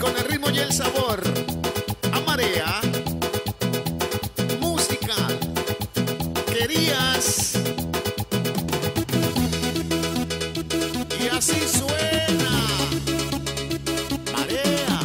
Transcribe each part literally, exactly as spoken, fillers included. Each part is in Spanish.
con el ritmo y el sabor. A marea. Música. Querías. Y así suena. Marea.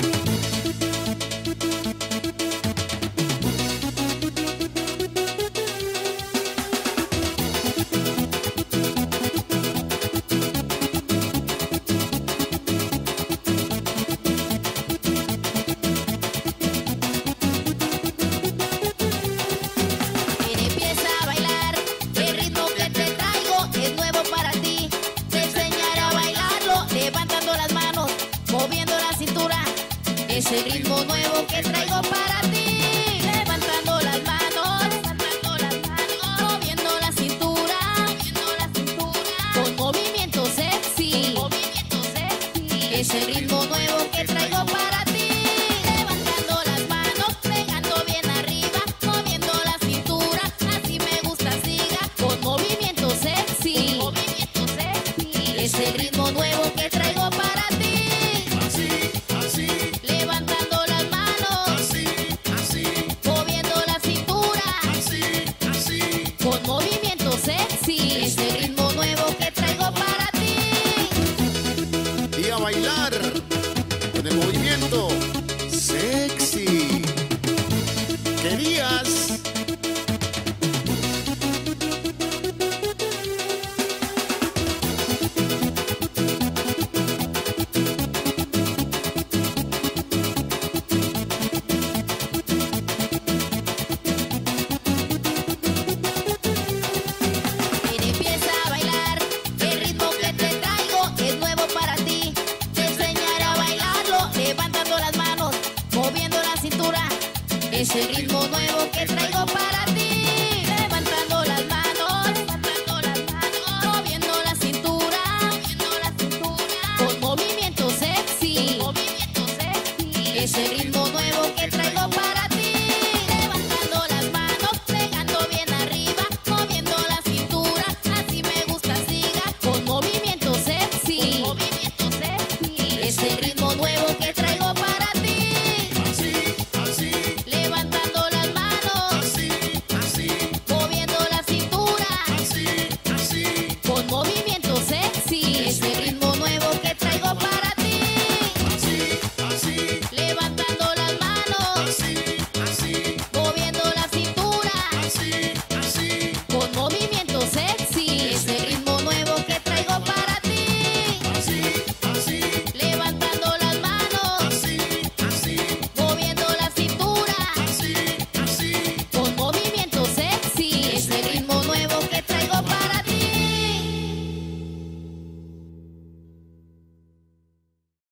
Ese ritmo nuevo que traigo para ti, levantando las manos, levantando las manos, moviendo la cintura, moviendo la cintura, con movimiento sexy, con movimiento sexy. Ese ritmo nuevo que traigo para ti, levantando las manos, pegando bien arriba, moviendo la cintura, así me gusta, siga, con movimiento sexy, con movimiento sexy. Ese ritmo nuevo que traigo para ti. Ese ritmo nuevo que traigo para ti. Y a bailar con el movimiento sexy. Querías. Ese ritmo nuevo que traigo para ti, levantando las manos, levantando las manos, moviendo la cintura, moviendo la cintura, con movimiento sexy, con movimiento sexy. Ese ritmo